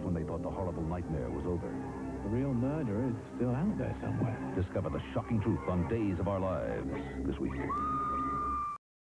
just when they thought the horrible nightmare was over. The real murderer is still out there somewhere. Discover the shocking truth on Days of Our Lives this week.